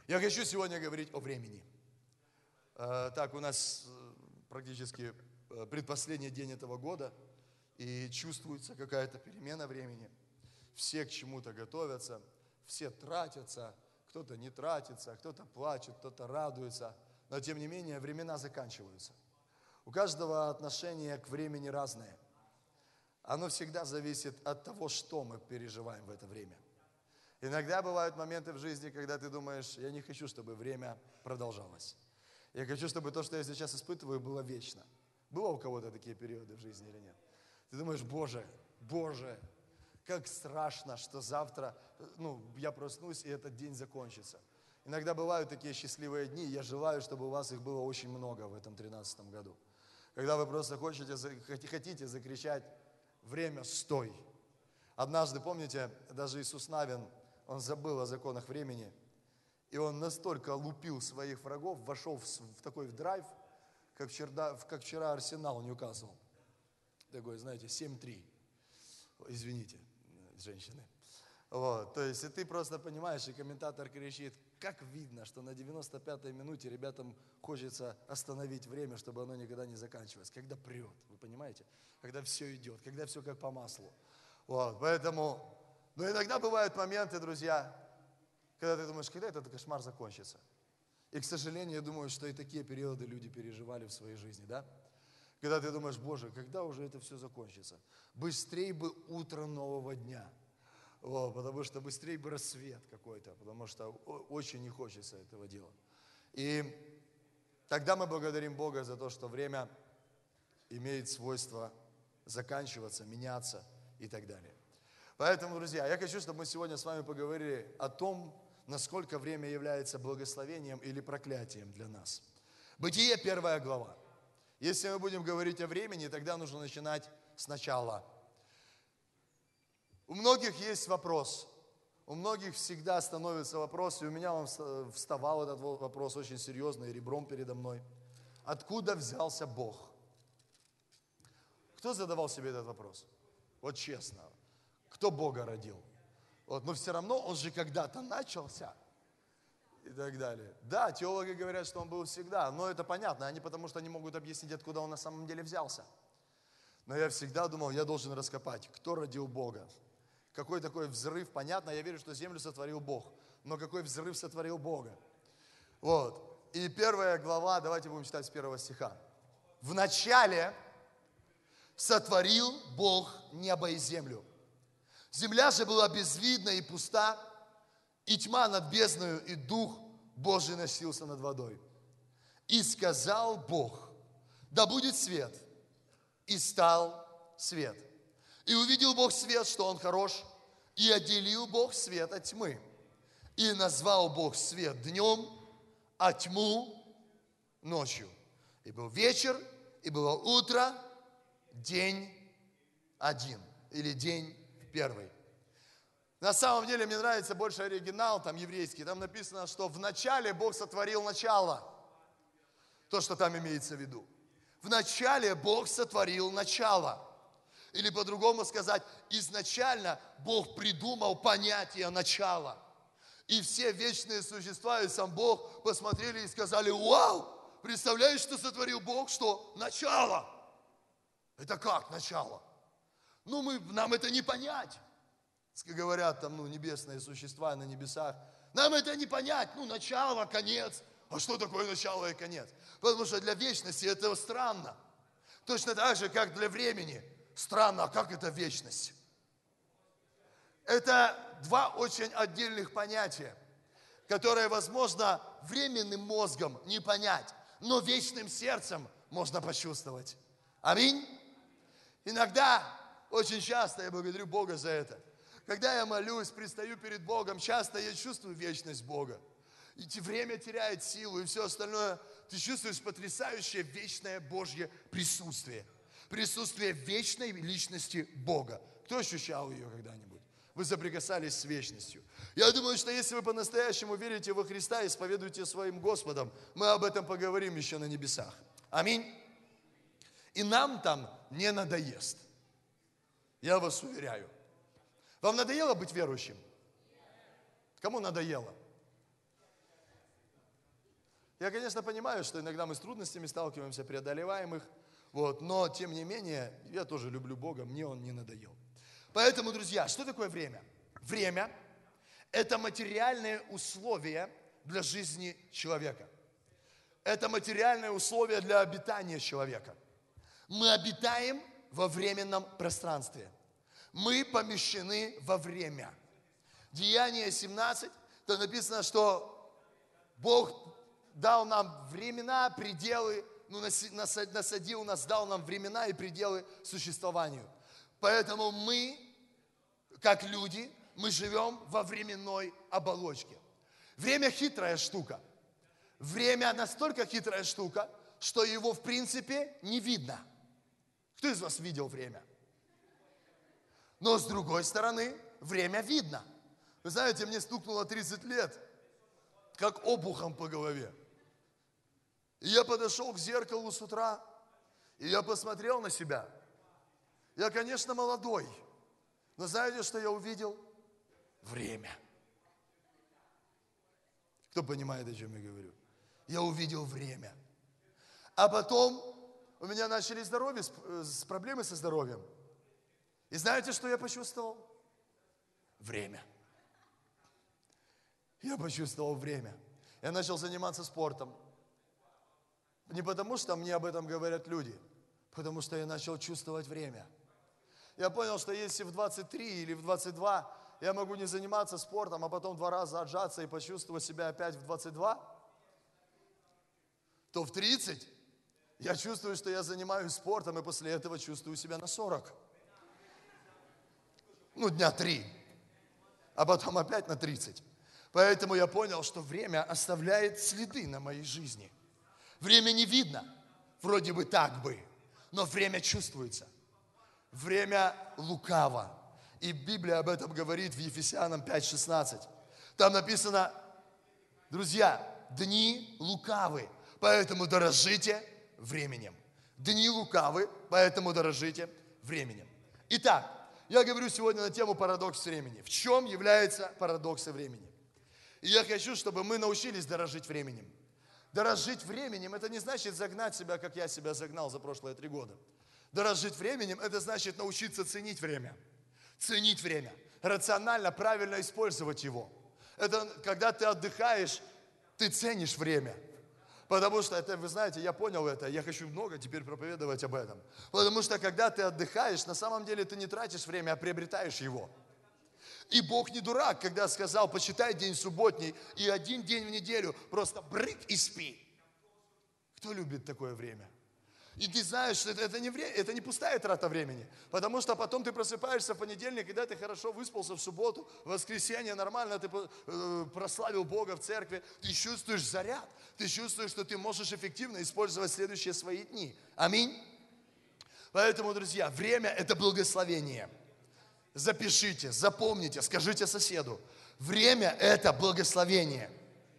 Я хочу сегодня говорить о времени. Так, у нас практически предпоследний день этого года, и чувствуется какая-то перемена времени. Все к чему-то готовятся, все тратятся, кто-то не тратится, кто-то плачет, кто-то радуется. Но тем не менее, времена заканчиваются. У каждого отношение к времени разное. Оно всегда зависит от того, что мы переживаем в это время. Иногда бывают моменты в жизни, когда ты думаешь, я не хочу, чтобы время продолжалось. Я хочу, чтобы то, что я сейчас испытываю, было вечно. Было у кого-то такие периоды в жизни или нет? Ты думаешь, Боже, как страшно, что завтра, я проснусь, и этот день закончится. Иногда бывают такие счастливые дни, я желаю, чтобы у вас их было очень много в этом 2013 году. Когда вы просто хотите закричать, время, стой. Однажды, помните, даже Иисус Навин, он забыл о законах времени, и он настолько лупил своих врагов, вошел в такой драйв, как вчера Арсенал Ньюкасл. Такой, знаете, 7-3. Извините, женщины. Вот, то есть, и ты просто понимаешь, и комментатор кричит, как видно, что на 95-й минуте ребятам хочется остановить время, чтобы оно никогда не заканчивалось. Когда прет, вы понимаете? Когда все идет, когда все как по маслу. Вот, поэтому, но иногда бывают моменты, друзья, когда ты думаешь, когда этот кошмар закончится. И, к сожалению, я думаю, что и такие периоды люди переживали в своей жизни, да? Когда ты думаешь, Боже, когда уже это все закончится? Быстрей бы утро нового дня. Вот, потому что быстрее бы рассвет какой-то, потому что очень не хочется этого дела. И тогда мы благодарим Бога за то, что время имеет свойство заканчиваться, меняться и так далее. Поэтому, друзья, я хочу, чтобы мы сегодня с вами поговорили о том, насколько время является благословением или проклятием для нас. Бытие, 1 глава. Если мы будем говорить о времени, тогда нужно начинать сначала. У многих есть вопрос, у многих всегда становится вопрос, и у меня он вставал этот вопрос очень серьезно и ребром передо мной. Откуда взялся Бог? Кто задавал себе этот вопрос? Вот честно. Кто Бога родил? Вот, но все равно он же когда-то начался. И так далее. Да, теологи говорят, что он был всегда, но это понятно, они потому что не могут объяснить, откуда он на самом деле взялся. Но я всегда думал, я должен раскопать, кто родил Бога. Какой такой взрыв, понятно, я верю, что землю сотворил Бог, но какой взрыв сотворил Бога. Вот, и 1 глава, давайте будем читать с 1 стиха. «Вначале сотворил Бог небо и землю. Земля же была безвидна и пуста, и тьма над бездною, и Дух Божий носился над водой. И сказал Бог, да будет свет, и стал свет. И увидел Бог свет, что он хорош, и отделил Бог свет от тьмы. И назвал Бог свет днем, а тьму ночью. И был вечер, и было утро, день один, или день первый». На самом деле мне нравится больше оригинал, там еврейский, там написано, что вначале Бог сотворил начало. То, что там имеется в виду. Вначале Бог сотворил начало. Или по-другому сказать, изначально Бог придумал понятие начала. И все вечные существа и сам Бог посмотрели и сказали, вау, представляешь, что сотворил Бог, что начало. Это как начало? Нам это не понять. Говорят там, небесные существа на небесах. Нам это не понять, начало, конец. А что такое начало и конец? Потому что для вечности это странно. Точно так же, как для времени. Странно, а как это вечность? Это два очень отдельных понятия, которые, возможно, временным мозгом не понять, но вечным сердцем можно почувствовать. Аминь. Иногда, очень часто я благодарю Бога за это. Когда я молюсь, предстаю перед Богом, часто я чувствую вечность Бога. И время теряет силу и все остальное. Ты чувствуешь потрясающее вечное Божье присутствие. Присутствие вечной личности Бога. Кто ощущал ее когда-нибудь? Вы соприкасались с вечностью. Я думаю, что если вы по-настоящему верите во Христа и исповедуете своим Господом, мы об этом поговорим еще на небесах. Аминь. И нам там не надоест. Я вас уверяю. Вам надоело быть верующим? Кому надоело? Я, конечно, понимаю, что иногда мы с трудностями сталкиваемся, преодолеваем их, вот, но, тем не менее, я тоже люблю Бога, мне Он не надоел. Поэтому, друзья, что такое время? Время – это материальные условия для жизни человека. Это материальные условия для обитания человека. Мы обитаем во временном пространстве. Мы помещены во время. Деяние 17, там написано, что Бог дал нам времена, пределы, насадил нас, дал нам времена и пределы существованию. Поэтому мы, как люди, мы живем во временной оболочке. Время хитрая штука. Время настолько хитрая штука, что его в принципе не видно. Кто из вас видел время? Но с другой стороны, время видно. Вы знаете, мне стукнуло 30 лет, как обухом по голове. И я подошел к зеркалу с утра, и я посмотрел на себя. Я, конечно, молодой, но знаете, что я увидел? Время. Кто понимает, о чем я говорю? Я увидел время. А потом у меня начались проблемы со здоровьем. И знаете, что я почувствовал? Время. Я почувствовал время. Я начал заниматься спортом. Не потому, что мне об этом говорят люди, потому что я начал чувствовать время. Я понял, что если в 23 или в 22 я могу не заниматься спортом, а потом 2 раза отжаться и почувствовать себя опять в 22, то в 30 я чувствую, что я занимаюсь спортом, и после этого чувствую себя на 40. Дня 3, а потом опять на 30. Поэтому я понял, что время оставляет следы на моей жизни. Время не видно, вроде бы так бы, но время чувствуется. Время лукаво. И Библия об этом говорит в Ефесянам 5:16. Там написано, друзья, дни лукавы, поэтому дорожите временем. Дни лукавы, поэтому дорожите временем. Итак, я говорю сегодня на тему парадокс времени. В чем является парадокс времени? И я хочу, чтобы мы научились дорожить временем. Дорожить временем, это не значит загнать себя, как я себя загнал за прошлые 3 года. Дорожить временем, это значит научиться ценить время. Ценить время. Рационально, правильно использовать его. Это когда ты отдыхаешь, ты ценишь время. Потому что, это, вы знаете, я понял это, я хочу много теперь проповедовать об этом. Потому что, когда ты отдыхаешь, на самом деле ты не тратишь время, а приобретаешь его. И Бог не дурак, когда сказал, почитай день субботний и 1 день в неделю, просто брык и спи. Кто любит такое время? И ты знаешь, что это не пустая трата времени, потому что потом ты просыпаешься в понедельник, когда ты хорошо выспался в субботу, в воскресенье нормально, ты прославил Бога в церкви, ты чувствуешь заряд, ты чувствуешь, что ты можешь эффективно использовать следующие свои дни. Аминь. Поэтому, друзья, время – это благословение. Запишите, запомните, скажите соседу. Время – это благословение.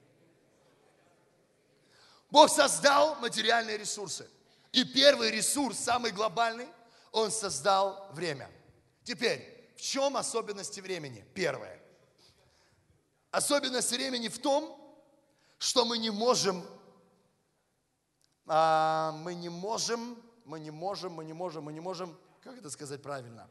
Бог создал материальные ресурсы. И первый ресурс, самый глобальный, Он создал время. Теперь, в чем особенности времени? Первое. Особенность времени в том, что мы не можем, как это сказать правильно?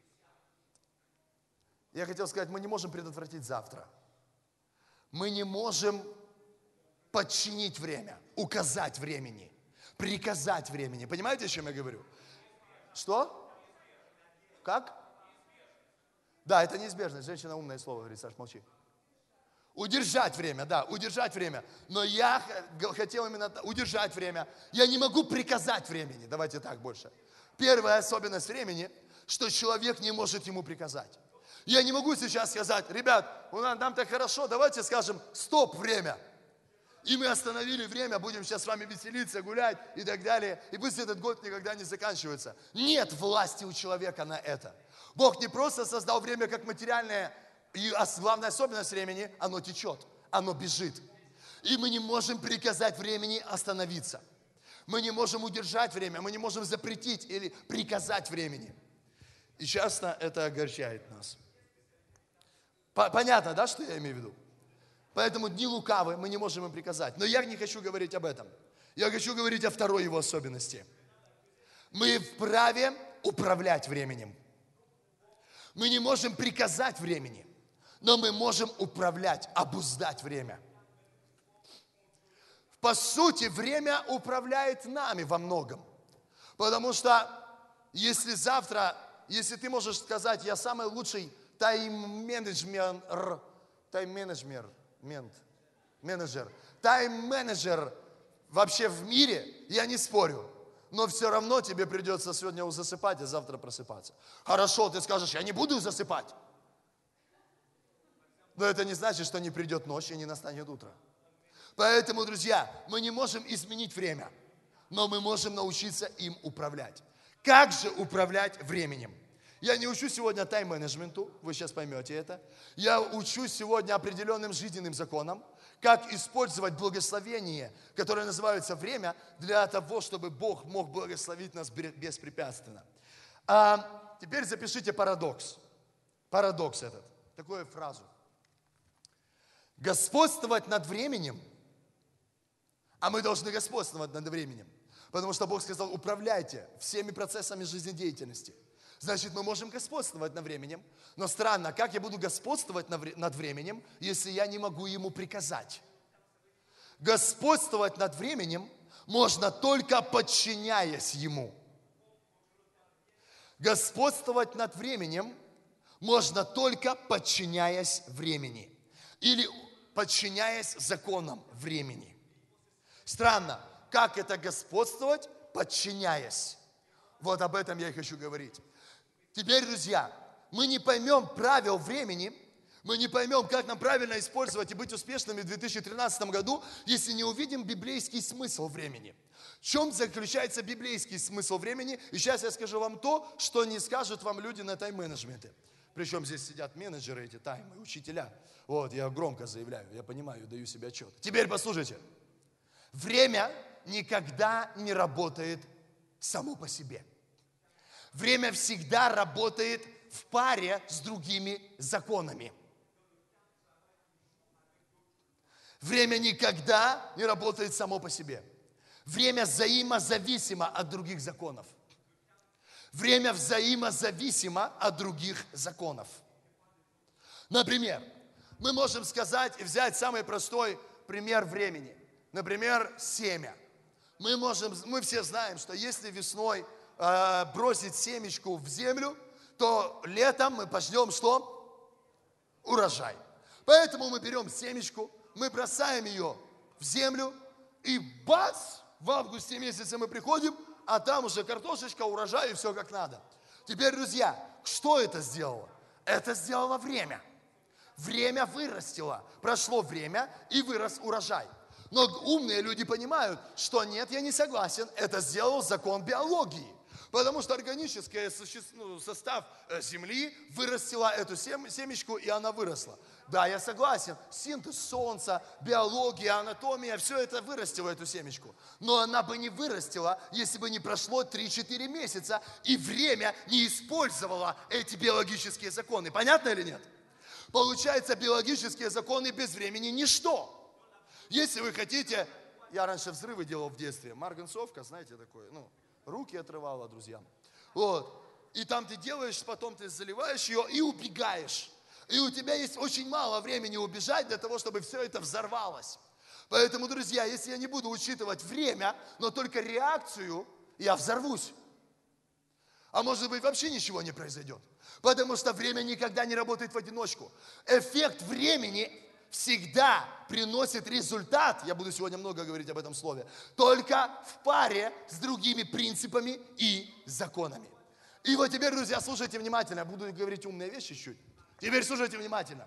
Я хотел сказать, мы не можем предотвратить завтра. Мы не можем подчинить время, указать времени, приказать времени. Понимаете, о чем я говорю? Что? Как? Да, это неизбежно. Женщина умное слово говорит, Саш, молчи. Удержать время, да, удержать время. Но я хотел именно удержать время. Я не могу приказать времени. Давайте так больше. Первая особенность времени, что человек не может ему приказать. Я не могу сейчас сказать, ребят, нам так хорошо, давайте скажем, стоп, время. И мы остановили время, будем сейчас с вами веселиться, гулять и так далее. И пусть этот год никогда не заканчивается. Нет власти у человека на это. Бог не просто создал время как материальное, и главная особенность времени, оно течет, оно бежит. И мы не можем приказать времени остановиться. Мы не можем удержать время, мы не можем запретить или приказать времени. И часто это огорчает нас. Понятно, да, что я имею в виду? Поэтому дни лукавы, мы не можем им приказать. Но я не хочу говорить об этом. Я хочу говорить о второй его особенности. Мы вправе управлять временем. Мы не можем приказать времени, но мы можем управлять, обуздать время. По сути, время управляет нами во многом. Потому что если завтра, если ты можешь сказать, я самый лучший тайм-менеджер вообще в мире, я не спорю. Но все равно тебе придется сегодня засыпать, а завтра просыпаться. Хорошо, ты скажешь, я не буду засыпать. Но это не значит, что не придет ночь и не настанет утро. Поэтому, друзья, мы не можем изменить время, но мы можем научиться им управлять. Как же управлять временем? Я не учу сегодня тайм-менеджменту, вы сейчас поймете это. Я учу сегодня определенным жизненным законам, как использовать благословение, которое называется время, для того, чтобы Бог мог благословить нас беспрепятственно. Теперь запишите парадокс. Парадокс этот, такую фразу. Господствовать над временем, а мы должны господствовать над временем, потому что Бог сказал, управляйте всеми процессами жизнедеятельности. Значит, мы можем господствовать над временем, но странно, как я буду господствовать над временем, если я не могу ему приказать? Господствовать над временем можно только подчиняясь ему. Господствовать над временем можно только подчиняясь времени или подчиняясь законам времени. Странно, как это господствовать, подчиняясь? Вот об этом я и хочу говорить. Теперь, друзья, мы не поймем правил времени, мы не поймем, как нам правильно использовать и быть успешными в 2013 году, если не увидим библейский смысл времени. В чем заключается библейский смысл времени? И сейчас я скажу вам то, что не скажут вам люди на тайм-менеджменте. Причем здесь сидят менеджеры эти таймы, учителя. Вот, я громко заявляю, я понимаю, даю себе отчет. Теперь послушайте. Время никогда не работает само по себе. Время всегда работает в паре с другими законами. Время никогда не работает само по себе. Время взаимозависимо от других законов. Время взаимозависимо от других законов. Например, мы можем сказать и взять самый простой пример времени. Например, семя. Мы все знаем, что если весной бросить семечку в землю, то летом мы пожнем что? Урожай. Поэтому мы берем семечку, мы бросаем ее в землю, и бац, в августе месяце мы приходим, а там уже картошечка, урожай и все как надо. Теперь, друзья, что это сделало? Это сделало время. Время вырастило. Прошло время, и вырос урожай. Но умные люди понимают, что нет, я не согласен, это сделал закон биологии. Потому что органический состав земли вырастила эту семечку, и она выросла. Да, я согласен, синтез солнца, биология, анатомия, все это вырастило эту семечку. Но она бы не вырастила, если бы не прошло 3-4 месяца, и время не использовало эти биологические законы. Понятно или нет? Получается, биологические законы без времени ничто. Если вы хотите, я раньше взрывы делал в детстве, марганцовка, знаете, такое, руки отрывала друзьям. Вот. И там ты делаешь, потом ты заливаешь ее и убегаешь. И у тебя есть очень мало времени убежать для того, чтобы все это взорвалось. Поэтому, друзья, если я не буду учитывать время, но только реакцию, я взорвусь. А может быть, вообще ничего не произойдет. Потому что время никогда не работает в одиночку. Эффект времени всегда приносит результат, я буду сегодня много говорить об этом слове, только в паре с другими принципами и законами. И вот теперь, друзья, слушайте внимательно, я буду говорить умные вещи чуть. Теперь слушайте внимательно.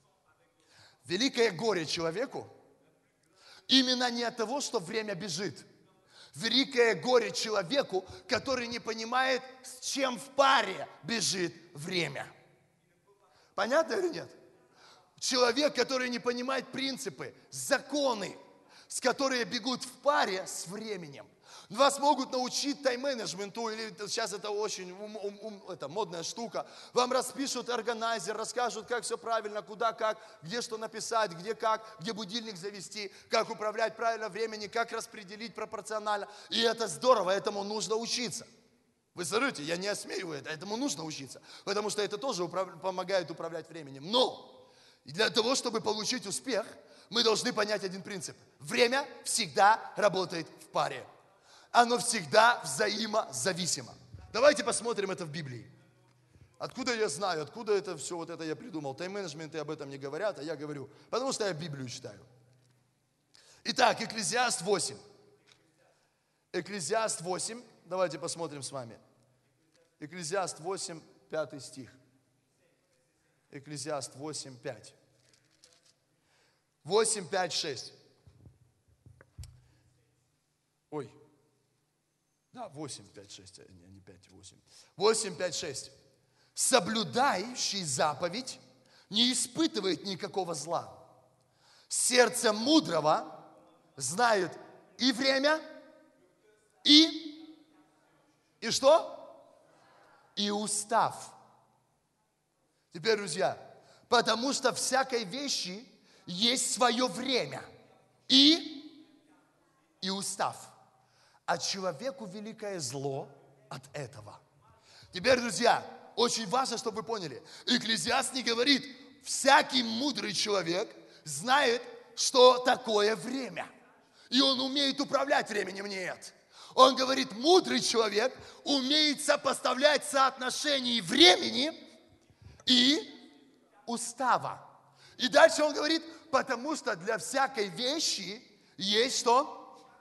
Великое горе человеку именно не от того, что время бежит. Великое горе человеку, который не понимает, с чем в паре бежит время. Понятно или нет? Человек, который не понимает принципы, законы, с которыми бегут в паре с временем. Вас могут научить тайм-менеджменту, или сейчас это очень это модная штука. Вам распишут органайзер, расскажут, как все правильно, куда, как, где что написать, где как, где будильник завести, как управлять правильно времени, как распределить пропорционально. И это здорово, этому нужно учиться. Вы смотрите, я не осмеиваю это, этому нужно учиться, потому что это тоже помогает управлять временем. Но для того, чтобы получить успех, мы должны понять один принцип. Время всегда работает в паре. Оно всегда взаимозависимо. Давайте посмотрим это в Библии. Откуда я знаю, откуда это все вот это я придумал? Тайм-менеджменты об этом не говорят, а я говорю, потому что я Библию читаю. Итак, Экклезиаст 8. Экклезиаст 8, давайте посмотрим с вами. Экклезиаст 8, 5 стих. Экклезиаст 8, 5. 8, 5, 6. Ой. Да, 8, 5, 6, а не 5, 8. 8, 5, 6. Соблюдающий заповедь не испытывает никакого зла. Сердце мудрого знает и время, и что? И устав. Теперь, друзья, потому что всякой вещи есть свое время и устав. А человеку великое зло от этого. Теперь, друзья, очень важно, чтобы вы поняли. Экклезиаст не говорит, всякий мудрый человек знает, что такое время. И он умеет управлять временем. Нет. Он говорит, мудрый человек умеет сопоставлять соотношение времени и устава. И дальше он говорит, потому что для всякой вещи есть что?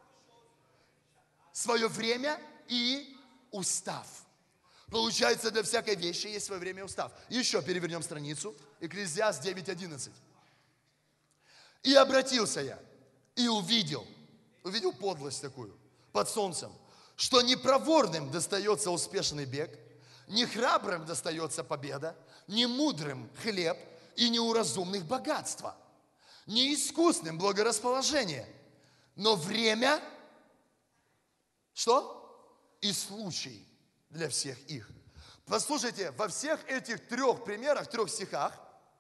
Свое время и устав. Получается, для всякой вещи есть свое время и устав. Еще перевернем страницу. Экклезиаст 9:11. И обратился я, и увидел подлость такую, под солнцем, что не проворным достается успешный бег, не храбрым достается победа, не мудрым хлеб и не у разумных богатства, не искусным благорасположение, но время, что? И случай для всех их. Послушайте, во всех этих трех примерах, трех стихах,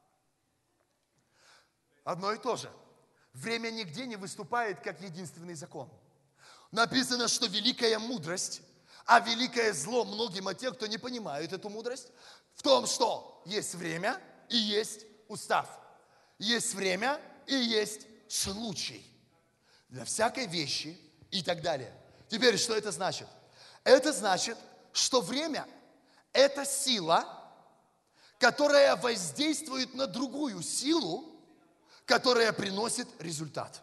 одно и то же. Время нигде не выступает как единственный закон. Написано, что великая мудрость, а великое зло многим от тех, кто не понимает эту мудрость, в том, что есть время и есть устав. Есть время и есть случай для всякой вещи и так далее. Теперь, что это значит? Это значит, что время – это сила, которая воздействует на другую силу, которая приносит результат.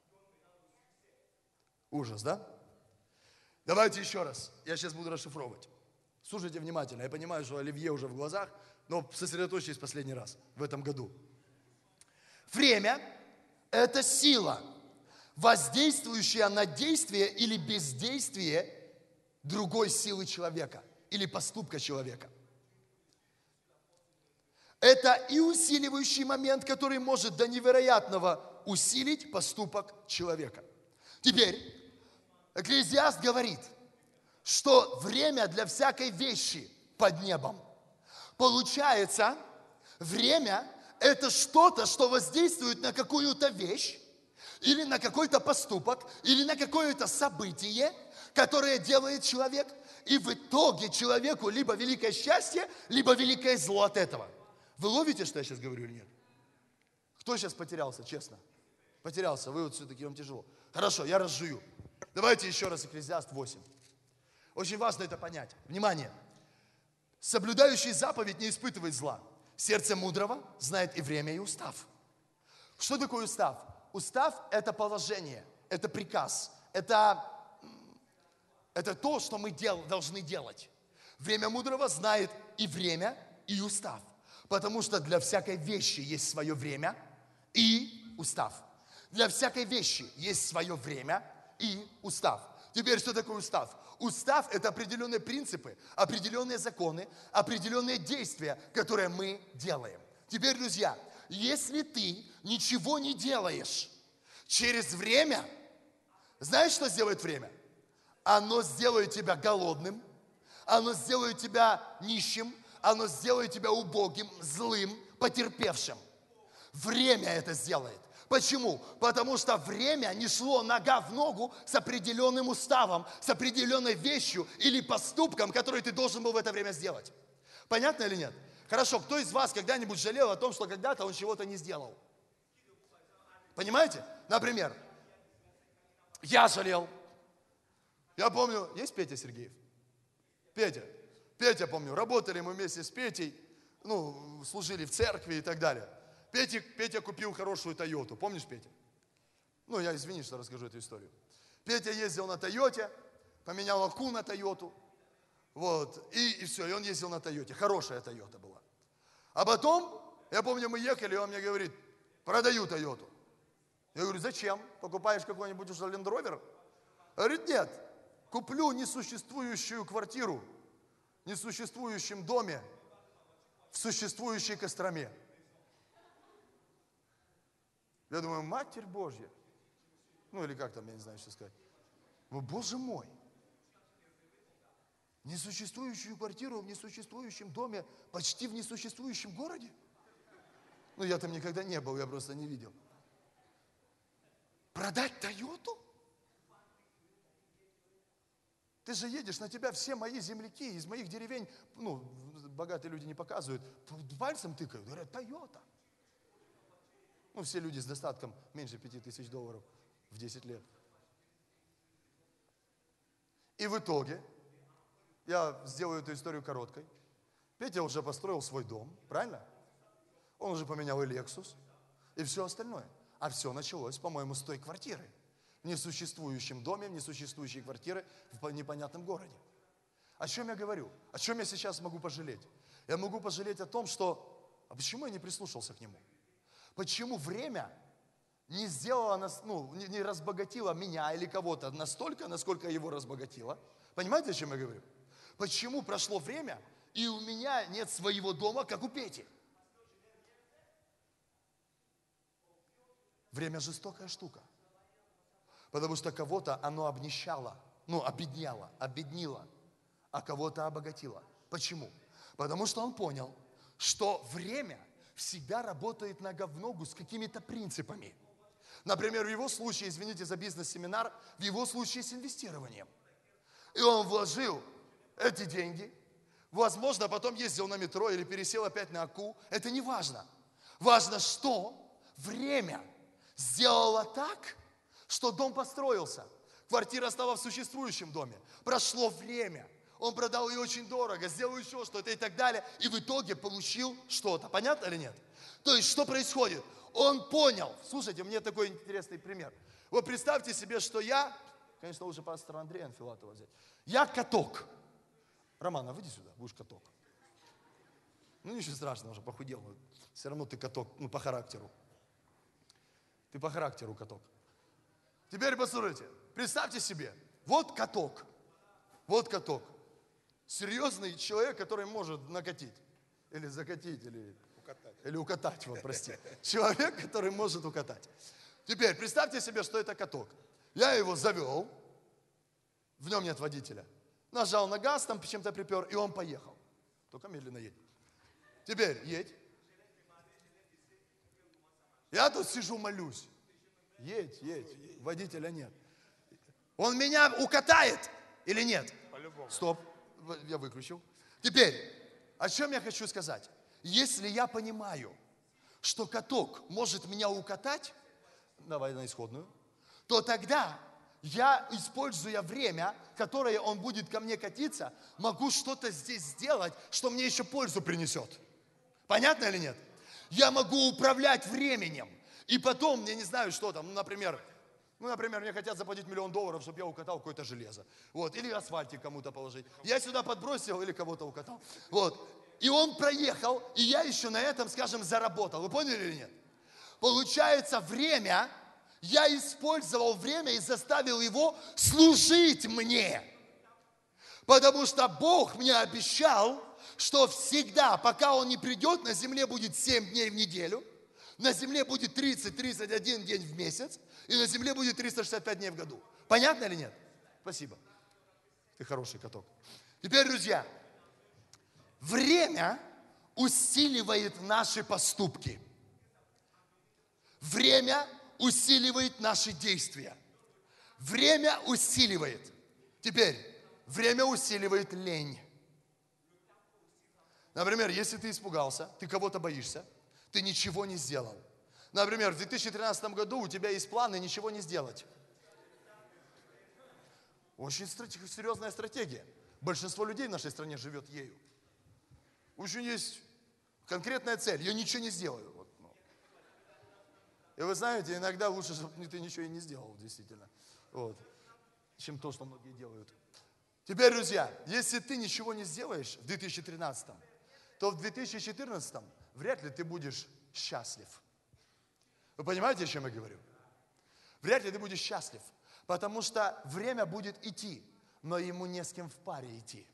Ужас, да? Давайте еще раз. Я сейчас буду расшифровывать. Слушайте внимательно. Я понимаю, что Оливье уже в глазах, но сосредоточьтесь последний раз в этом году. Время – это сила, воздействующая на действие или бездействие другой силы человека или поступка человека. Это и усиливающий момент, который может до невероятного усилить поступок человека. Теперь, Экклезиаст говорит, что время для всякой вещи под небом. Получается, время – это что-то, что воздействует на какую-то вещь, или на какой-то поступок, или на какое-то событие, которое делает человек, и в итоге человеку либо великое счастье, либо великое зло от этого. Вы ловите, что я сейчас говорю или нет? Кто сейчас потерялся, честно? Потерялся, вы вот все-таки, вам тяжело. Хорошо, я разжую. Давайте еще раз Экклезиаст 8. Очень важно это понять. Внимание. Соблюдающий заповедь не испытывает зла. Сердце мудрого знает и время, и устав. Что такое устав? Устав – это положение, это приказ, это то, что мы должны делать. Время мудрого знает и время, и устав. Потому что для всякой вещи есть свое время и устав. Для всякой вещи есть свое время и устав. Теперь, что такое устав? Устав – это определенные принципы, определенные законы, определенные действия, которые мы делаем. Теперь, друзья, если ты ничего не делаешь через время, знаешь, что сделает время? оно сделает тебя голодным, оно сделает тебя нищим, оно сделает тебя убогим, злым, потерпевшим. Время это сделает. Почему? Потому что время не шло нога в ногу с определенным уставом, с определенной вещью или поступком, который ты должен был в это время сделать. Понятно или нет? Хорошо, кто из вас когда-нибудь жалел о том, что когда-то он чего-то не сделал? Понимаете? Например, я жалел. Я помню, есть Петя Сергеев? Петя, помню, работали мы вместе с Петей, служили в церкви и так далее. Петя купил хорошую Тойоту. Помнишь, Петя? Я извини, что расскажу эту историю. Петя ездил на Тойоте, поменял оку на Тойоту. Вот, и все, и он ездил на Тойоте. Хорошая Тойота была. А потом, я помню, мы ехали, и он мне говорит, продаю Тойоту. Я говорю, зачем? Покупаешь какой-нибудь уже Land Rover? Говорит, нет, куплю несуществующую квартиру в несуществующем доме в существующей Костроме. Я думаю, Матерь Божья. Или как там, я не знаю, что сказать. Боже мой. Несуществующую квартиру в несуществующем доме, почти в несуществующем городе? Я там никогда не был, я просто не видел. Продать Тойоту? Ты же едешь, на тебя все мои земляки из моих деревень, богатые люди не показывают, пальцем тыкают, говорят, Тойота. Все люди с достатком меньше $5000 в 10 лет. И в итоге, я сделаю эту историю короткой, Петя уже построил свой дом, правильно? Он уже поменял и Lexus, и все остальное. А все началось, по-моему, с той квартиры. В несуществующем доме, в несуществующей квартире, в непонятном городе. О чем я говорю? О чем я сейчас могу пожалеть? Я могу пожалеть о том, что... А почему я не прислушался к нему? Почему время не сделало нас, не разбогатило меня или кого-то настолько, насколько его разбогатило? Понимаете, о чем я говорю? Почему прошло время, и у меня нет своего дома, как у Пети? Время жестокая штука. Потому что кого-то оно обнищало, обеднило, а кого-то обогатило. Почему? Потому что он понял, что время всегда работает нога в ногу с какими-то принципами. Например, в его случае, извините за бизнес-семинар, в его случае с инвестированием. И он вложил эти деньги, возможно, потом ездил на метро или пересел опять на Аку. Это не важно. Важно, что время сделало так, что дом построился. Квартира стала в существующем доме. Прошло время. Он продал ее очень дорого, сделал еще что-то и так далее. И в итоге получил что-то. Понятно или нет? То есть, что происходит? Он понял. Слушайте, мне такой интересный пример. Вот представьте себе, что я, конечно, лучше пастора Андрея Анфилатова взять. Я каток. Роман, выйди сюда, будешь каток. Ничего страшного, уже похудел. Все равно ты каток, по характеру. Ты по характеру каток. Теперь послушайте, представьте себе, вот каток. Серьезный человек, который может накатить. Или закатить, или укатать, прости. Человек, который может укатать. Теперь представьте себе, что это каток. Я его завел, в нем нет водителя. Нажал на газ, там чем-то припер, и он поехал. Только медленно едь. Теперь едь. Я тут сижу, молюсь. Едь. Водителя нет. Он меня укатает или нет? По-любому. Стоп. Я выключил. Теперь, о чем я хочу сказать? Если я понимаю, что каток может меня укатать, давай на исходную, то тогда я, используя время, которое он будет ко мне катиться, могу что-то здесь сделать, что мне еще пользу принесет. Понятно или нет? Я могу управлять временем. И потом, я не знаю, что там, например, мне хотят заплатить $1 миллион, чтобы я укатал какое-то железо. Или асфальтик кому-то положить. Я сюда подбросил или кого-то укатал. И он проехал, и я еще на этом, скажем, заработал. Вы поняли или нет? Получается, я использовал время и заставил его служить мне. Потому что Бог мне обещал, что всегда, пока Он не придет, на земле будет 7 дней в неделю, на земле будет 30-31 день в месяц, и на земле будет 365 дней в году. Понятно или нет? Спасибо. Ты хороший каток. Теперь, друзья, время усиливает наши поступки. Время усиливает наши действия. Время усиливает. Теперь, время усиливает лень. Например, если ты испугался, ты кого-то боишься, ты ничего не сделал. Например, в 2013 году у тебя есть планы ничего не сделать. Очень серьезная стратегия. Большинство людей в нашей стране живет ею. Очень есть конкретная цель. Я ничего не сделаю. Вот, ну. И вы знаете, иногда лучше, чтобы ты ничего и не сделал, действительно. Вот. Чем то, что многие делают. Теперь, друзья, если ты ничего не сделаешь в 2013, то в 2014 вряд ли ты будешь счастлив. Вы понимаете, о чем я говорю? Вряд ли ты будешь счастлив, потому что время будет идти, но ему не с кем в паре идти.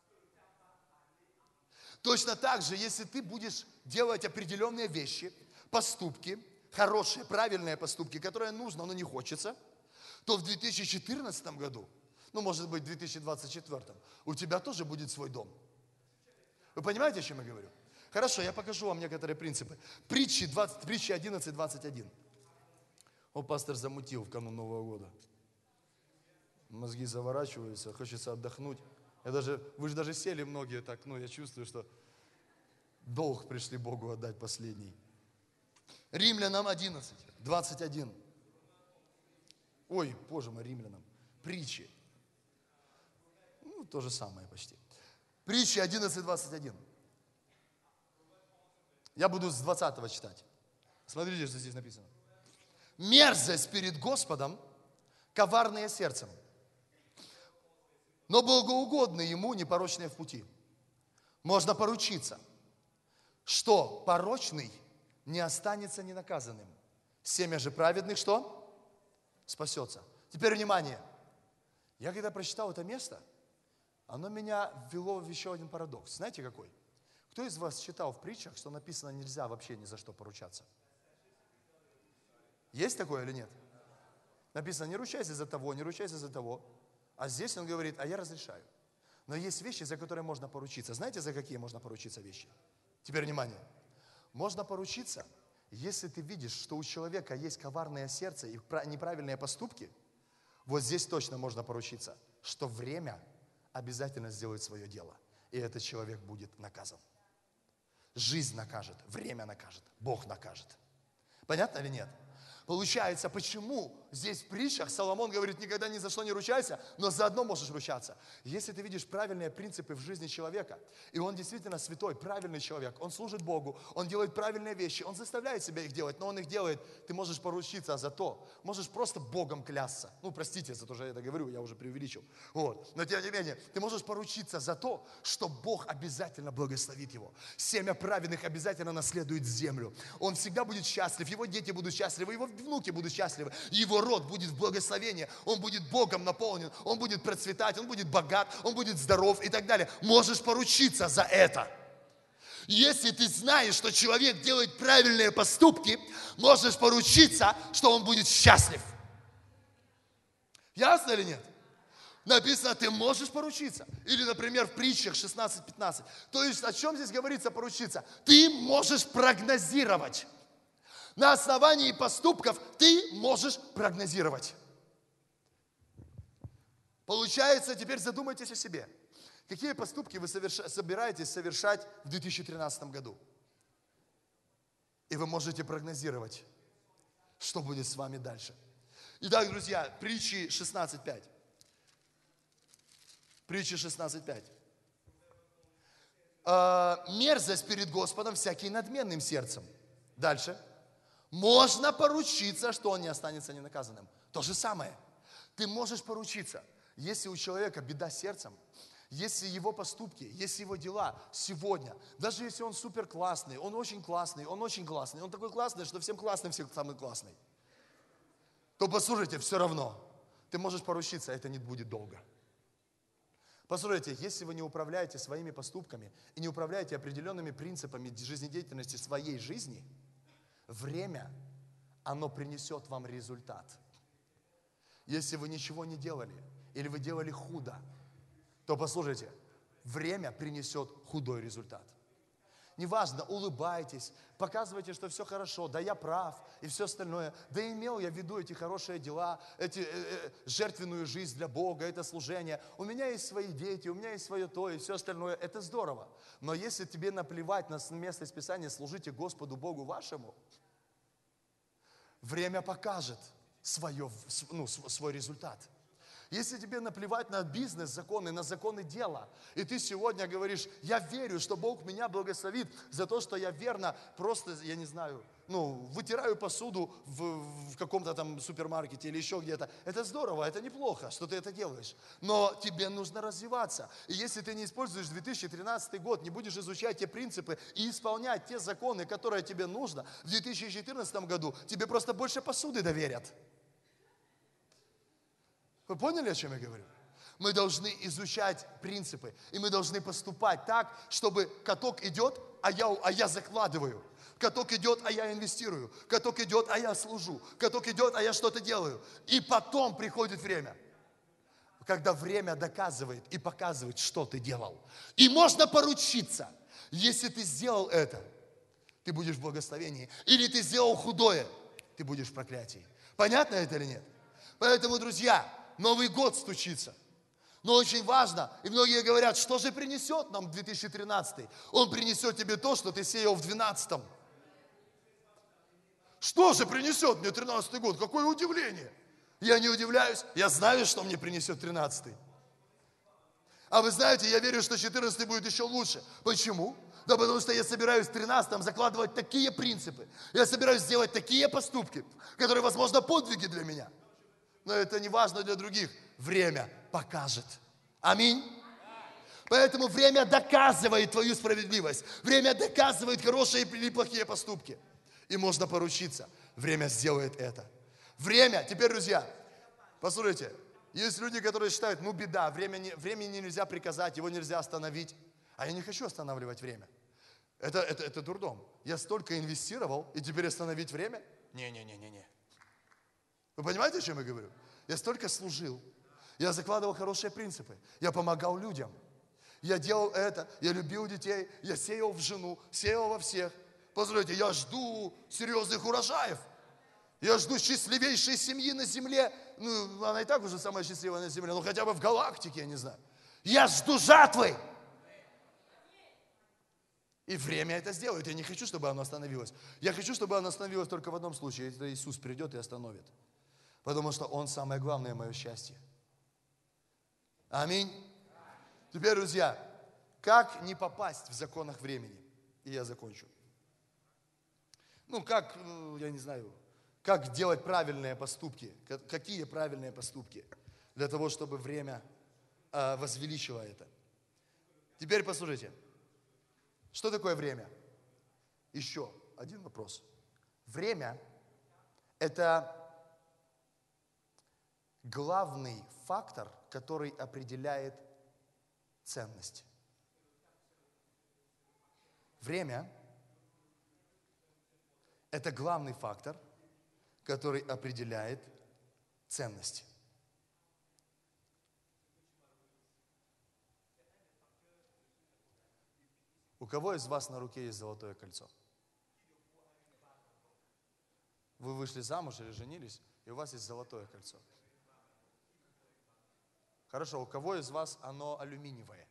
Точно так же, если ты будешь делать определенные вещи, поступки, хорошие, правильные поступки, которые нужно, но не хочется, то в 2014 году, ну, может быть, в 2024, у тебя тоже будет свой дом. Вы понимаете, о чем я говорю? Хорошо, я покажу вам некоторые принципы. Притчи 11:21. О, пастор замутил в канун Нового года. Мозги заворачиваются, хочется отдохнуть. Вы же даже сели многие так, я чувствую, что долг пришли Богу отдать последний. Римлянам 11:21. Ой, боже мой, Римлянам. Притчи. То же самое почти. Притчи 11:21. Я буду с 20 читать. Смотрите, что здесь написано. Мерзость перед Господом, коварные сердцем, но богоугодны Ему, непорочные в пути. Можно поручиться, что порочный не останется ненаказанным. Семя же праведных что? Спасется. Теперь внимание. Я когда прочитал это место, оно меня ввело в еще один парадокс. Знаете какой? Кто из вас читал в притчах, что написано, нельзя вообще ни за что поручаться? Есть такое или нет? Написано, не ручайся за того, не ручайся за того. А здесь он говорит, а я разрешаю. Но есть вещи, за которые можно поручиться. Знаете, за какие можно поручиться вещи? Теперь внимание. Можно поручиться, если ты видишь, что у человека есть коварное сердце и неправильные поступки. Вот здесь точно можно поручиться, что время обязательно сделает свое дело. И этот человек будет наказан. Жизнь накажет, время накажет, Бог накажет. Понятно или нет? Получается, почему здесь в притчах Соломон говорит, никогда ни за что не ручайся, но заодно можешь ручаться. Если ты видишь правильные принципы в жизни человека, и он действительно святой, правильный человек, он служит Богу, он делает правильные вещи, он заставляет себя их делать, но он их делает, ты можешь поручиться за то, можешь просто Богом клясться. Простите за то, что я это говорю, я уже преувеличил. Но тем не менее, ты можешь поручиться за то, что Бог обязательно благословит его. Семя праведных обязательно наследует землю. Он всегда будет счастлив, его дети будут счастливы, его внуки будут счастливы, его род будет в благословении, он будет Богом наполнен, он будет процветать, он будет богат, он будет здоров и так далее. Можешь поручиться за это. Если ты знаешь, что человек делает правильные поступки, можешь поручиться, что он будет счастлив. Ясно или нет? Написано, ты можешь поручиться. Или, например, в притчах 16:15. То есть, о чем здесь говорится поручиться? Ты можешь прогнозировать. На основании поступков ты можешь прогнозировать. Получается, теперь задумайтесь о себе. Какие поступки вы собираетесь совершать в 2013 году? И вы можете прогнозировать, что будет с вами дальше. Итак, друзья, притчи 16:5. Притчи 16:5. Мерзость перед Господом всякий надменным сердцем. Дальше. Можно поручиться, что он не останется ненаказанным. То же самое. Ты можешь поручиться, если у человека беда с сердцем, если его поступки, если его дела сегодня, даже если он супер классный, он очень классный, он такой классный, что всем классным всех самый классный, то послушайте, все равно, ты можешь поручиться, это не будет долго. Послушайте, если вы не управляете своими поступками и не управляете определенными принципами жизнедеятельности своей жизни, время, оно принесет вам результат. Если вы ничего не делали, или вы делали худо, то послушайте, время принесет худой результат. Неважно, улыбайтесь, показывайте, что все хорошо, да я прав и все остальное. Да имел я в виду эти хорошие дела, жертвенную жизнь для Бога, это служение. У меня есть свои дети, у меня есть свое то и все остальное. Это здорово. Но если тебе наплевать на место из Писания, служите Господу Богу вашему, время покажет свой результат. Если тебе наплевать на бизнес, законы, на законы дела, и ты сегодня говоришь, я верю, что Бог меня благословит за то, что я верно просто, я не знаю, вытираю посуду в каком-то там супермаркете или еще где-то. Это здорово, это неплохо, что ты это делаешь. Но тебе нужно развиваться. И если ты не используешь 2013 год, не будешь изучать те принципы и исполнять те законы, которые тебе нужно, в 2014 году тебе просто больше посуды доверят. Вы поняли, о чем я говорю? Мы должны изучать принципы, и мы должны поступать так, чтобы каток идет, а я закладываю. Каток идет, а я инвестирую. Каток идет, а я служу. Каток идет, а я что-то делаю. И потом приходит время, когда время доказывает и показывает, что ты делал. И можно поручиться, если ты сделал это, ты будешь в благословении. Или ты сделал худое, ты будешь в проклятии. Понятно это или нет? Поэтому, друзья, Новый год стучится. Но очень важно, и многие говорят, что же принесет нам 2013? Он принесет тебе то, что ты сеял в 2012. Что же принесет мне 2013 год? Какое удивление! Я не удивляюсь, я знаю, что мне принесет 2013. А вы знаете, я верю, что 2014 будет еще лучше. Почему? Да потому что я собираюсь в 2013 закладывать такие принципы. Я собираюсь сделать такие поступки, которые, возможно, подвиги для меня. Но это не важно для других. Время покажет. Аминь. Поэтому время доказывает твою справедливость. Время доказывает хорошие или плохие поступки. И можно поручиться. Время сделает это. Время, теперь, друзья, послушайте, есть люди, которые считают, беда, времени нельзя приказать, его нельзя остановить. А я не хочу останавливать время. Это дурдом. Я столько инвестировал, и теперь остановить время? Не. Вы понимаете, о чем я говорю? Я столько служил. Я закладывал хорошие принципы. Я помогал людям. Я делал это. Я любил детей. Я сеял в жену. Сеял во всех. Послушайте, я жду серьезных урожаев. Я жду счастливейшей семьи на земле. Она и так уже самая счастливая на земле. Но хотя бы в галактике, я не знаю. Я жду жатвы. И время это сделает. Я не хочу, чтобы оно остановилось. Я хочу, чтобы оно остановилось только в одном случае. Это Иисус придет и остановит. Потому что Он самое главное мое счастье. Аминь. Теперь, друзья, как не попасть в законах времени? И я закончу. Я не знаю, как делать правильные поступки? Какие правильные поступки? Для того, чтобы время возвеличило это. Теперь послушайте. Что такое время? Еще один вопрос. Время – это главный фактор, который определяет ценность. Время – это главный фактор, который определяет ценность. У кого из вас на руке есть золотое кольцо? Вы вышли замуж или женились, и у вас есть золотое кольцо. Хорошо, у кого из вас оно алюминиевое?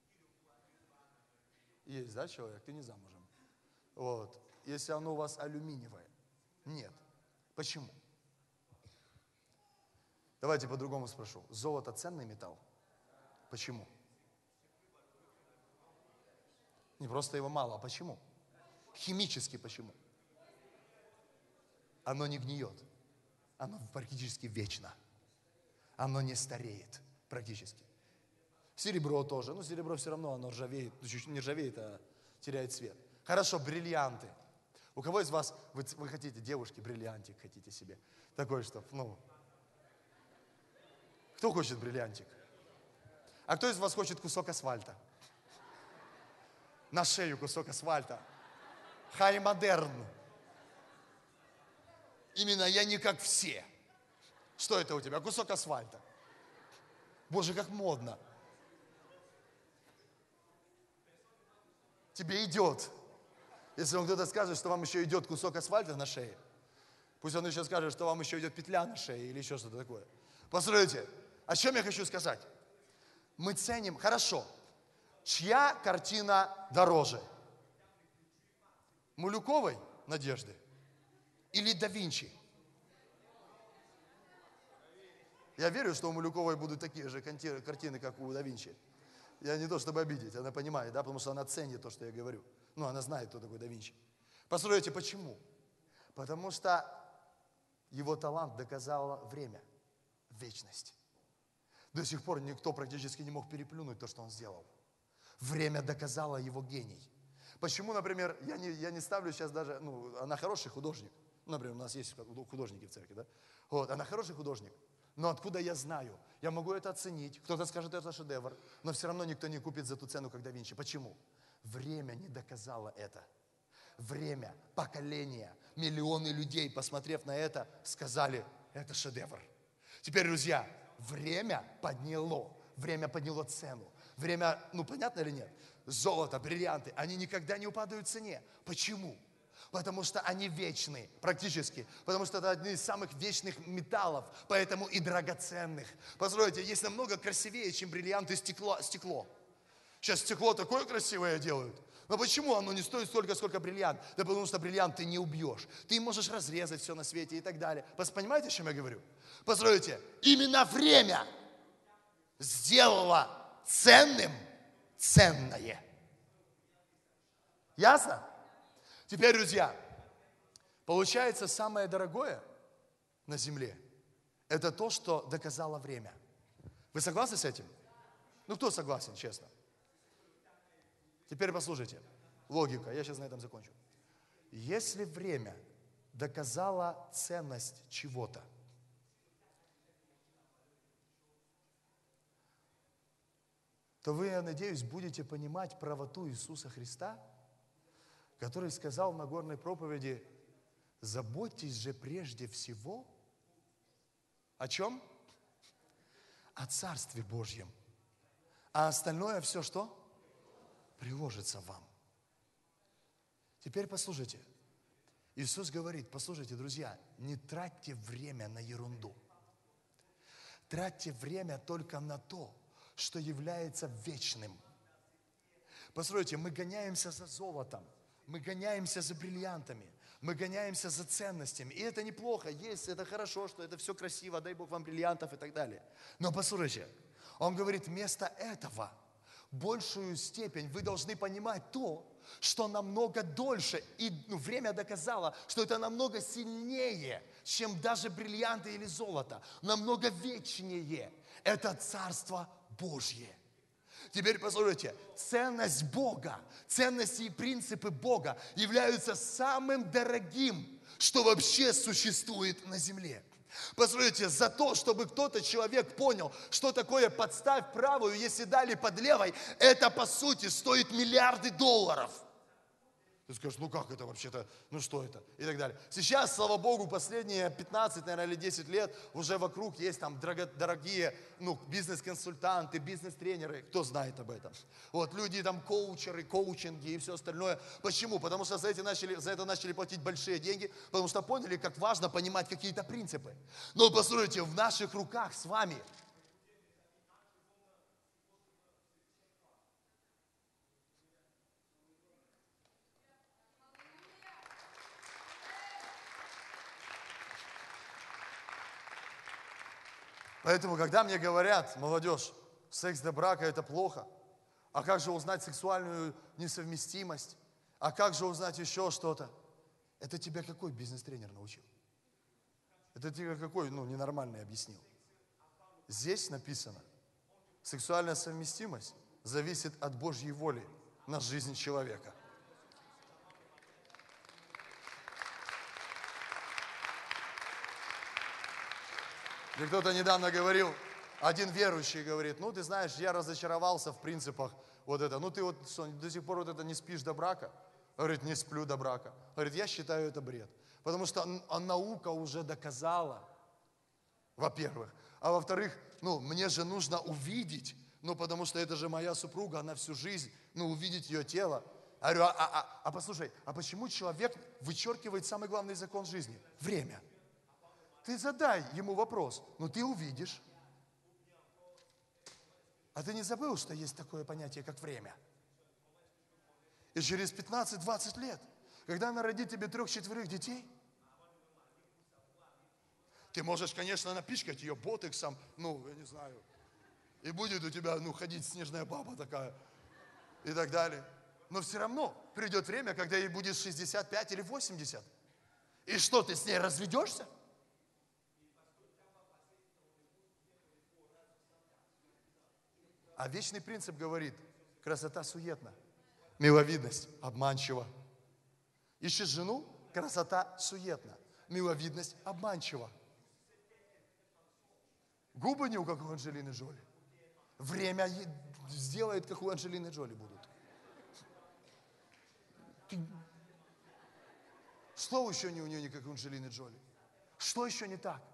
Есть, да, человек? Ты не замужем. Вот. Если оно у вас алюминиевое. Нет. Почему? Давайте по-другому спрошу. Золото ценный металл? Почему? Не просто его мало, а почему? Химически почему? Оно не гниет. Оно практически вечно. Оно не стареет практически. Серебро тоже. Но серебро все равно, оно ржавеет. Чуть-чуть не ржавеет, а теряет цвет. Хорошо, бриллианты. У кого из вас, вы хотите, девушки, бриллиантик хотите себе? Такой, что, Кто хочет бриллиантик? А кто из вас хочет кусок асфальта? На шею кусок асфальта. Хай модерн. Именно я не как все. Что это у тебя? Кусок асфальта. Боже, как модно. тебе идет. Если вам кто-то скажет, что вам еще идет кусок асфальта на шее, пусть он еще скажет, что вам еще идет петля на шее или еще что-то такое. Послушайте, о чем я хочу сказать? Мы ценим, хорошо, чья картина дороже? Мулюковой Надежды или да Винчи? Я верю, что у Мулюковой будут такие же картины, как у да Винчи. Я не то, чтобы обидеть, она понимает, да, потому что она ценит то, что я говорю. Ну, она знает, кто такой да Винчи. Послушайте, почему? Потому что его талант доказало время, вечность. До сих пор никто практически не мог переплюнуть то, что он сделал. Время доказало его гений. Почему, например, я не ставлю сейчас даже, она хороший художник. Например, у нас есть художники в церкви, да? Вот, она хороший художник. Но откуда я знаю? Я могу это оценить. Кто-то скажет, это шедевр. Но все равно никто не купит за ту цену, как да Винчи. Почему? Время не доказало это. Время, поколение, миллионы людей, посмотрев на это, сказали, это шедевр. Теперь, друзья, время подняло цену. Время, понятно или нет? Золото, бриллианты, они никогда не упадают в цене. Почему? Потому что они вечны, практически. Потому что это одни из самых вечных металлов, поэтому и драгоценных. Послушайте, есть намного красивее, чем бриллианты стекло. Сейчас стекло такое красивое делают. Но почему оно не стоит столько, сколько бриллиант? Да потому что бриллиант ты не убьешь. Ты можешь разрезать все на свете и так далее. Понимаете, о чем я говорю? Послушайте, именно время сделало ценным ценное. Ясно? Теперь, друзья, получается, самое дорогое на земле – это то, что доказало время. Вы согласны с этим? Кто согласен, честно? Теперь послушайте. Логика, я сейчас на этом закончу. Если время доказало ценность чего-то, то вы, я надеюсь, будете понимать правоту Иисуса Христа, который сказал в Нагорной проповеди, заботьтесь же прежде всего о чем? О Царстве Божьем. А остальное все что? Приложится вам. Теперь послушайте. Иисус говорит, послушайте, друзья, не тратьте время на ерунду. Тратьте время только на то, что является вечным. Послушайте, мы гоняемся за золотом. Мы гоняемся за бриллиантами, мы гоняемся за ценностями. И это неплохо, это хорошо, что это все красиво, дай Бог вам бриллиантов и так далее. Но послушайте, он говорит, вместо этого большую степень вы должны понимать то, что намного дольше, и время доказало, что это намного сильнее, чем даже бриллианты или золото, намного вечнее. Это Царство Божье. Теперь послушайте, ценность Бога, ценности и принципы Бога являются самым дорогим, что вообще существует на земле. Послушайте, за то, чтобы человек понял, что такое подставь правую, если дали под левой, это по сути стоит миллиарды долларов. Ты скажешь, как это вообще-то, что это? И так далее. Сейчас, слава Богу, последние 15, наверное, или 10 лет уже вокруг есть там дорогие, бизнес-консультанты, бизнес-тренеры, кто знает об этом. Вот, люди там, коучеры, коучинги и все остальное. Почему? Потому что за это начали платить большие деньги, потому что поняли, как важно понимать какие-то принципы. Но послушайте, в наших руках с вами Поэтому, когда мне говорят, молодежь, секс до брака – это плохо, а как же узнать сексуальную несовместимость, а как же узнать еще что-то? Это тебя какой бизнес-тренер научил? Это тебе какой, ненормальный объяснил? Здесь написано, сексуальная совместимость зависит от Божьей воли на жизнь человека. И кто-то недавно говорил, один верующий говорит, ты знаешь, я разочаровался в принципах ты до сих пор не спишь до брака? Говорит, не сплю до брака. Говорит, я считаю это бред. Потому что наука уже доказала, во-первых. А во-вторых, мне же нужно увидеть, потому что это же моя супруга, она всю жизнь, увидеть ее тело. Я говорю, послушай, а почему человек вычеркивает самый главный закон жизни? Время. Ты задай ему вопрос, но ты увидишь. А ты не забыл, что есть такое понятие, как время? И через 15-20 лет, когда она родит тебе 3-4 детей, ты можешь, конечно, напичкать ее ботексом, я не знаю, и будет у тебя, ходить снежная баба такая, и так далее. Но все равно придет время, когда ей будет 65 или 80. И что, ты с ней разведешься? А вечный принцип говорит, красота суетна, миловидность обманчива. Ищешь жену, красота суетна, миловидность обманчива. Губы не у как у Анджелины Джоли. Время сделает, как у Анджелины Джоли будут. Что еще не у нее, не как у Анджелины Джоли? Что еще не так?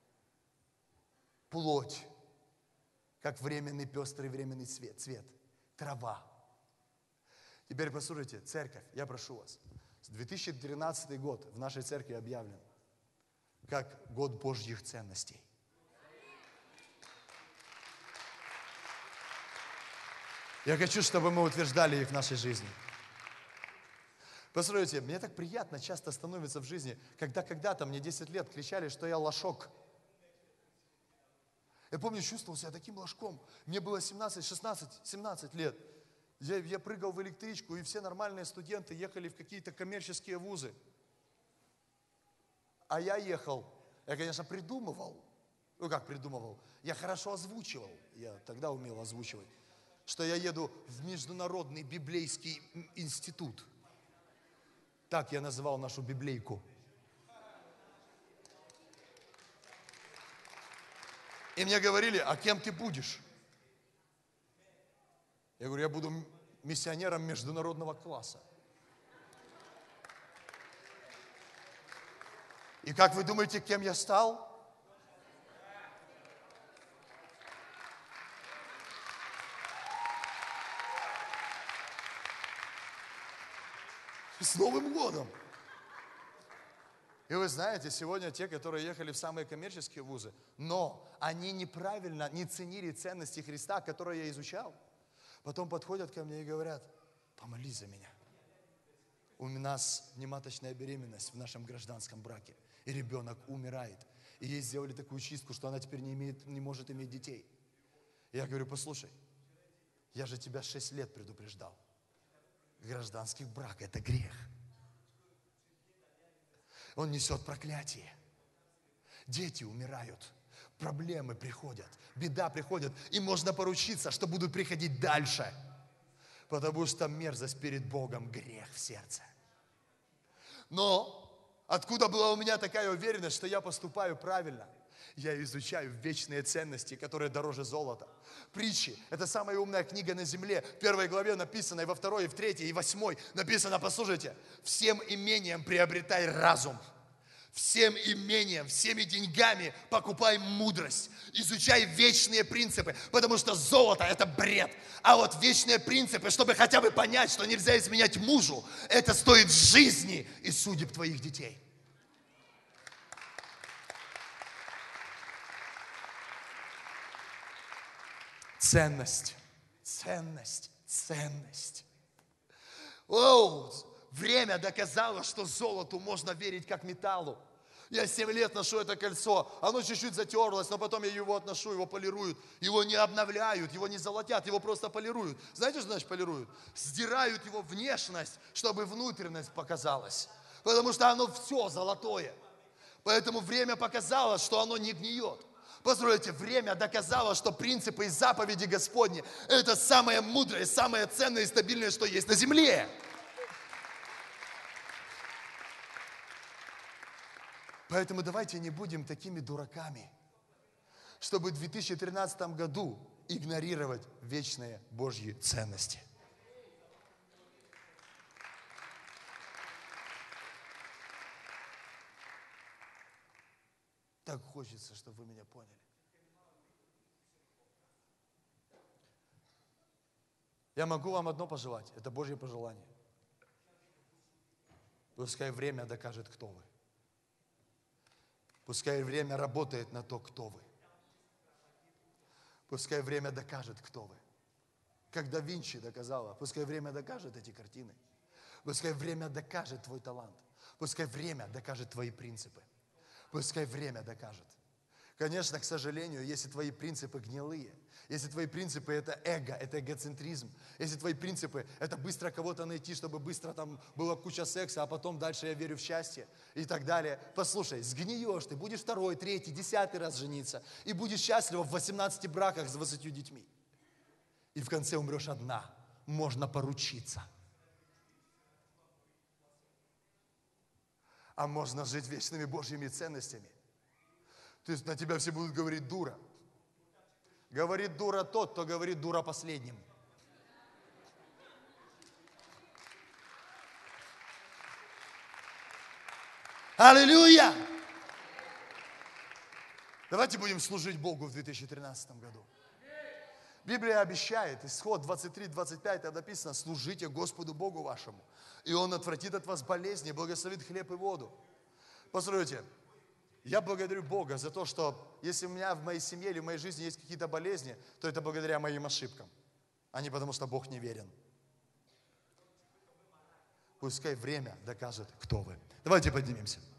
Плоть, как временный пестрый временный цвет. Трава. Теперь послушайте, церковь, я прошу вас. 2013 год в нашей церкви объявлен как год Божьих ценностей. Я хочу, чтобы мы утверждали их в нашей жизни. Послушайте, мне так приятно часто становится в жизни, когда когда-то мне 10 лет кричали, что я лошок. Я помню, чувствовал себя таким ложком. Мне было 17, 16, 17 лет. Я прыгал в электричку, и все нормальные студенты ехали в какие-то коммерческие вузы. А я ехал, я, конечно, придумывал. Я хорошо озвучивал. Я тогда умел озвучивать. Что я еду в Международный библейский институт. Так я называл нашу библейку. И мне говорили, а кем ты будешь? Я говорю, я буду миссионером международного класса. И как вы думаете, кем я стал? С Новым годом! И вы знаете, сегодня те, которые ехали в самые коммерческие вузы, но они неправильно не ценили ценности Христа, которые я изучал, потом подходят ко мне и говорят, помолись за меня. У нас внематочная беременность в нашем гражданском браке, и ребенок умирает. И ей сделали такую чистку, что она теперь не может иметь детей. И я говорю, послушай, я же тебя 6 лет предупреждал. Гражданский брак – это грех. Он несет проклятие. Дети умирают, проблемы приходят, беда приходит. И можно поручиться, что будут приходить дальше. Потому что мерзость перед Богом – грех в сердце. Но откуда была у меня такая уверенность, что я поступаю правильно? Я изучаю вечные ценности, которые дороже золота. Притчи – это самая умная книга на земле. В 1 главе написано, и во 2, и в 3, и в 8 написано, послушайте, всем имением приобретай разум. Всем имением, всеми деньгами покупай мудрость. Изучай вечные принципы, потому что золото – это бред. А вот вечные принципы, чтобы хотя бы понять, что нельзя изменять мужу, это стоит жизни и судеб твоих детей. Ценность. Время доказало, что золоту можно верить как металлу. Я 7 лет ношу это кольцо, оно чуть-чуть затерлось, но потом я его отношу, его полируют. Его не обновляют, его не золотят, его просто полируют. Знаете, что значит полируют? Сдирают его внешность, чтобы внутренность показалась. Потому что оно все золотое. Поэтому время показало, что оно не гниет. Послушайте, время доказало, что принципы и заповеди Господни – это самое мудрое, самое ценное и стабильное, что есть на земле. Поэтому давайте не будем такими дураками, чтобы в 2013 году игнорировать вечные Божьи ценности. Так хочется, чтобы вы меня поняли. Я могу вам одно пожелать, это Божье пожелание. Пускай время докажет, кто вы. Пускай время работает на то, кто вы. Пускай время докажет, кто вы. Как да Винчи доказала, пускай время докажет эти картины. Пускай время докажет твой талант. Пускай время докажет твои принципы. Пускай время докажет. Конечно, к сожалению, если твои принципы гнилые, если твои принципы это эго, это эгоцентризм, если твои принципы это быстро кого-то найти, чтобы быстро там была куча секса, а потом дальше я верю в счастье и так далее. Послушай, сгниешь ты, будешь 2-й, 3-й, 10-й раз жениться и будешь счастлива в 18 браках с 20 детьми. И в конце умрешь одна. Можно поручиться. А можно жить вечными Божьими ценностями. То есть на тебя все будут говорить дура. Говорит дура тот, кто говорит дура последним. Аллилуйя! Давайте будем служить Богу в 2013 году. Библия обещает, Исход 23-25, там написано: служите Господу Богу вашему, и Он отвратит от вас болезни, благословит хлеб и воду. Послушайте, я благодарю Бога за то, что если у меня в моей семье или в моей жизни есть какие-то болезни, то это благодаря моим ошибкам, а не потому, что Бог не верен. Пускай время докажет, кто вы. Давайте поднимемся.